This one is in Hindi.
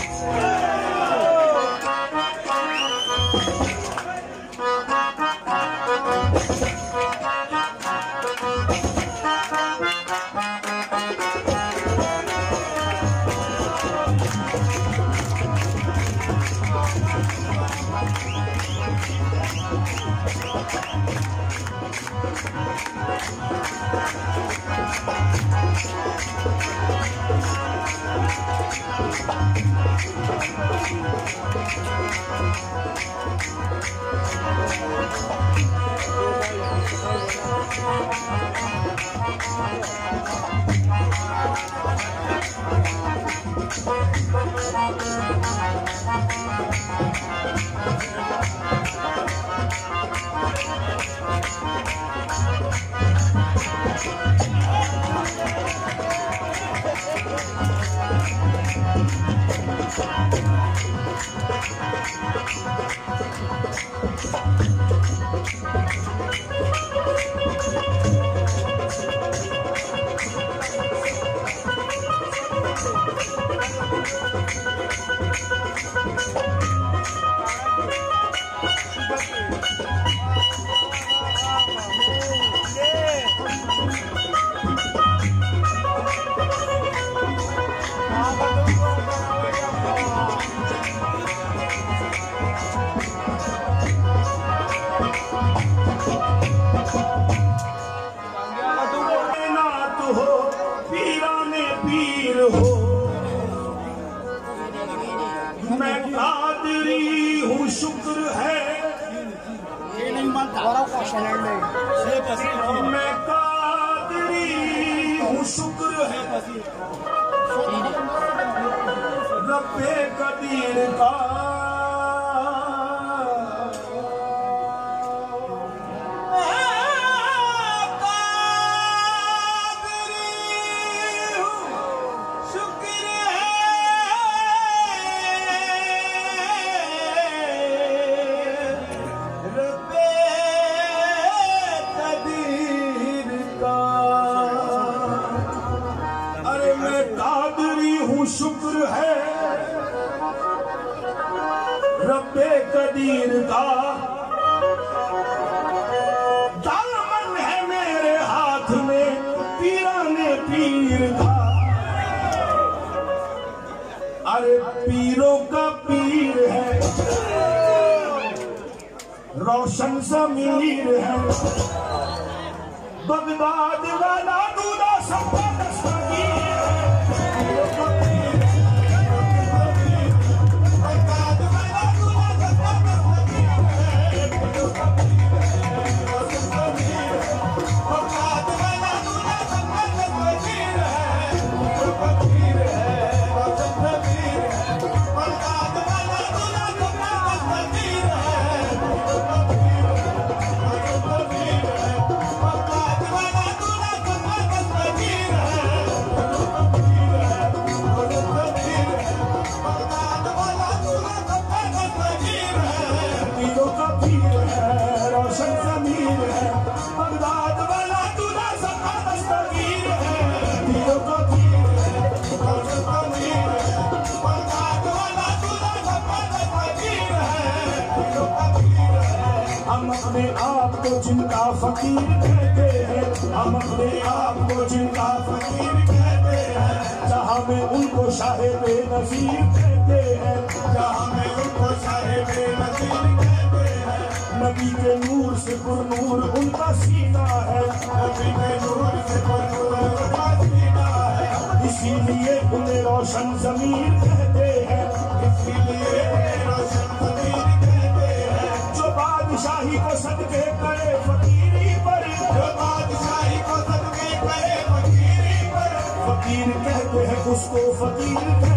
शुक्र है ये नहीं मानता मैं कादरी हूँ शुक्र है रब्बे कदीर का शुक्र है रब्बे कदीर का दामन है मेरे हाथ में पीराने पीर का। अरे पीरों का पीर है रोशन ज़मीर है बगदाद वाला दूल्हा सबका दस्तगीर हम अपने आप को जिनका फकीर कहते हैं, हम अपने आप को जिनका फकीर कहते हैं, जहाँ में उनको शाहे बेनज़ीर कहते हैं, जहाँ में उनको शाहे बेनज़ीर कहते हैं। नबी के नूर से पुरनूर उनका सीना है, नबी के नूर से पुरनूर उनका सीना है, इसीलिए उन्हें रोशन ज़मीर कहते हैं, इसीलिए उन्हें रोशन ज़मीर बादशाही को सदके करे फकीरी पर, जो बादशाही को सदके करे फकीरी पर, फकीर कहते हैं उसको फकीर।